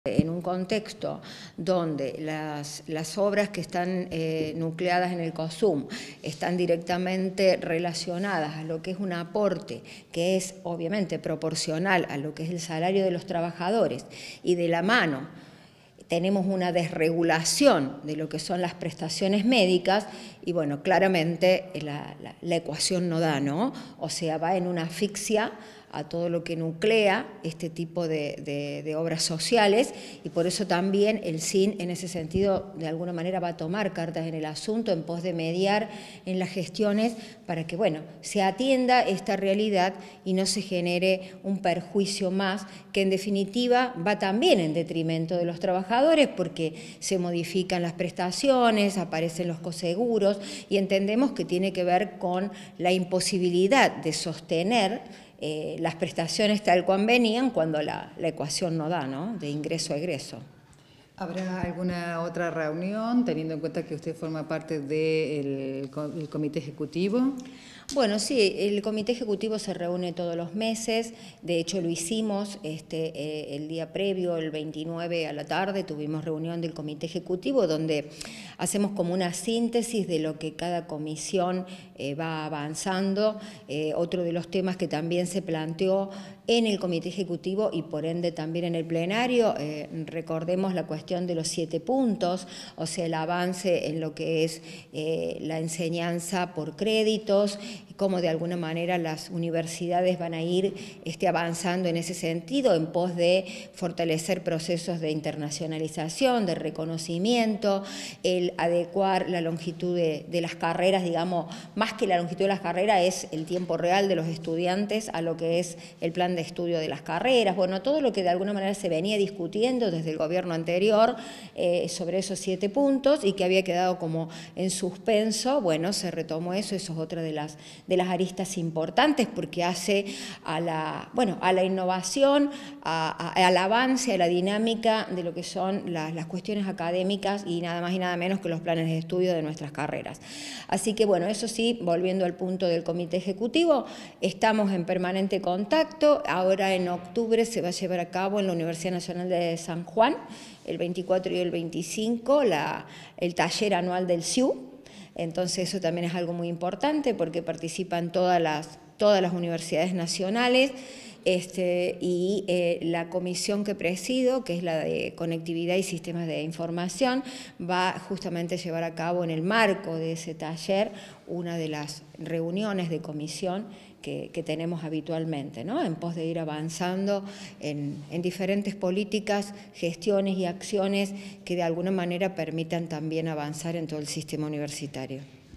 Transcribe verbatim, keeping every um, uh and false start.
En un contexto donde las, las obras que están eh, nucleadas en el COSUM están directamente relacionadas a lo que es un aporte que es obviamente proporcional a lo que es el salario de los trabajadores y de la mano tenemos una desregulación de lo que son las prestaciones médicas y bueno, claramente la, la, la ecuación no da, ¿no? O sea, va en una asfixia a todo lo que nuclea este tipo de, de, de obras sociales y por eso también el S I N en ese sentido de alguna manera va a tomar cartas en el asunto en pos de mediar en las gestiones para que bueno, se atienda esta realidad y no se genere un perjuicio más que en definitiva va también en detrimento de los trabajadores porque se modifican las prestaciones, aparecen los coseguros y entendemos que tiene que ver con la imposibilidad de sostener Eh, las prestaciones tal cual venían cuando la, la ecuación no da, ¿no? De ingreso a egreso. ¿Habrá alguna otra reunión, teniendo en cuenta que usted forma parte del del comité ejecutivo? Bueno, sí, el comité ejecutivo se reúne todos los meses, de hecho lo hicimos este, eh, el día previo, el veintinueve a la tarde, tuvimos reunión del comité ejecutivo donde hacemos como una síntesis de lo que cada comisión eh, va avanzando. Eh, otro de los temas que también se planteó en el comité ejecutivo y por ende también en el plenario, eh, recordemos la cuestión de los siete puntos, o sea, el avance en lo que es eh, la enseñanza por créditos, cómo de alguna manera las universidades van a ir este, avanzando en ese sentido en pos de fortalecer procesos de internacionalización, de reconocimiento, el adecuar la longitud de, de las carreras, digamos, más que la longitud de las carreras es el tiempo real de los estudiantes a lo que es el plan de estudio de las carreras, bueno, todo lo que de alguna manera se venía discutiendo desde el gobierno anterior eh, sobre esos siete puntos y que había quedado como en suspenso, bueno, se retomó eso, eso es otra de las de las aristas importantes porque hace a la, bueno, a la innovación, a, a, al avance, a la dinámica de lo que son las, las cuestiones académicas y nada más y nada menos que los planes de estudio de nuestras carreras. Así que bueno, eso sí, volviendo al punto del comité ejecutivo, estamos en permanente contacto, ahora en octubre se va a llevar a cabo en la Universidad Nacional de San Juan, el veinticuatro y el veinticinco, la, el taller anual del S I U. Entonces eso también es algo muy importante porque participan todas las, todas las universidades nacionales este, y eh, la comisión que presido, que es la de Conectividad y Sistemas de Información, va justamente a llevar a cabo en el marco de ese taller una de las reuniones de comisión que, que tenemos habitualmente, ¿no? En pos de ir avanzando en, en diferentes políticas, gestiones y acciones que de alguna manera permitan también avanzar en todo el sistema universitario.